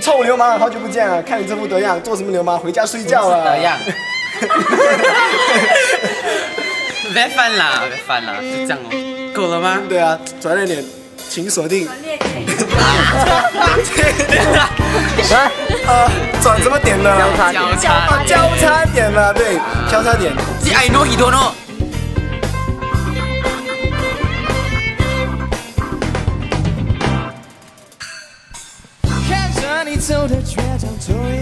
臭流氓，好久不见了！看你这副德样，做什么流氓？回家睡觉了。 德样。别翻啦，别翻啦，就这样哦。够了吗？ 对啊，转了点，请锁定。转什么点呢？交叉点了，对，交叉点。 I know he don't know。 看着你走的倔强，突